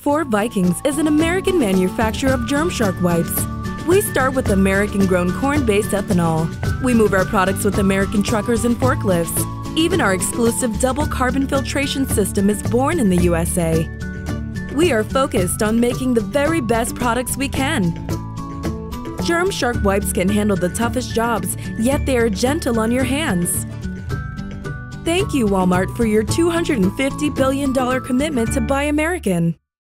Vikings is an American manufacturer of Germ Shark wipes. We start with American-grown corn-based ethanol. We move our products with American truckers and forklifts. Even our exclusive double carbon filtration system is born in the USA. We are focused on making the very best products we can. Germ Shark wipes can handle the toughest jobs, yet they are gentle on your hands. Thank you, Walmart, for your $250 billion commitment to Buy American.